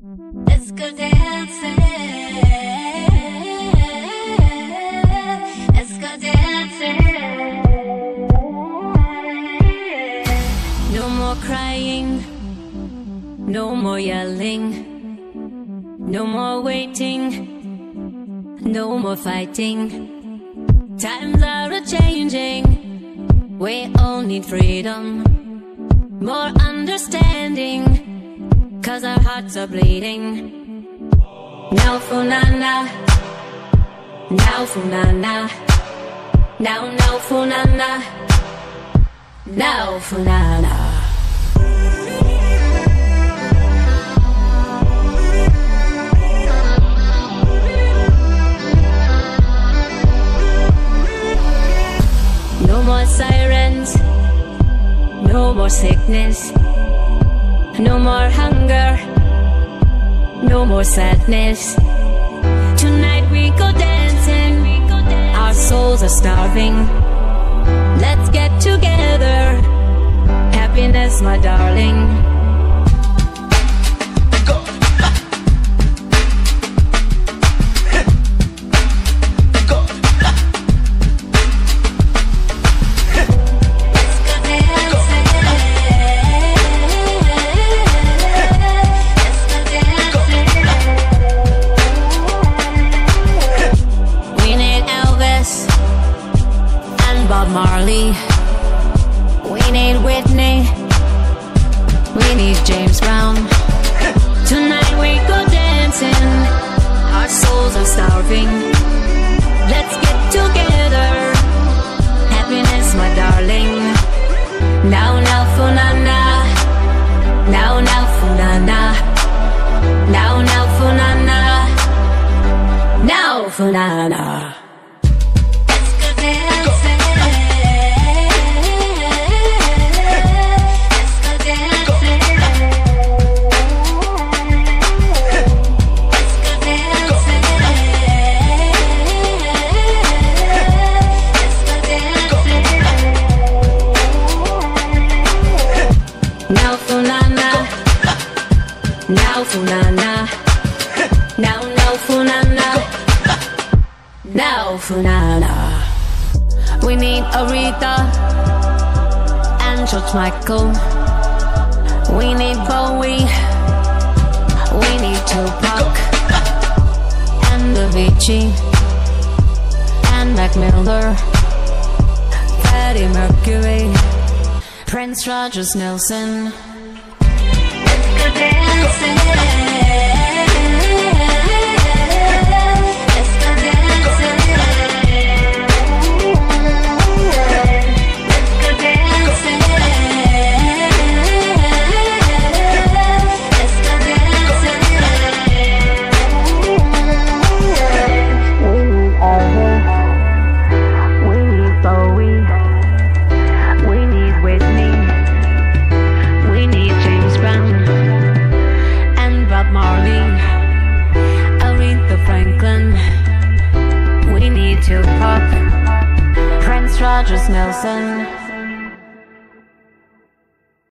Let's go dancing. Let's go dancing. No more crying, no more yelling, no more waiting, no more fighting. Times are a-changing, we all need freedom, more understanding, 'cause our hearts are bleeding. Now Funana, now Funana, now Funana, now Funana. No more sirens, no more sickness, no more hunger, no more sadness. Tonight we go dancing, our souls are starving. Let's get together, happiness my darling. Bob Marley, we need Whitney, we need James Brown. Tonight we go dancing, our souls are starving. Let's get together, happiness my darling. Now Funana, now Funana, now Funana, now Funana. Let's go dancing. Now Funana, now Funana, now Funana, now Funana. We need Aretha and George Michael. We need Bowie, we need Tupac and Avicii and Mac Miller, Freddie Mercury, Prince Rogers Nelson. Let's go dancing. Let's go dancing. Let's go dancing. Let's go dancing. We need Elvis, we need Bowie, we need Whitney, we need James Brown and Bob Marley, Aretha Franklin. We need Tupac, Prince Rogers Nelson.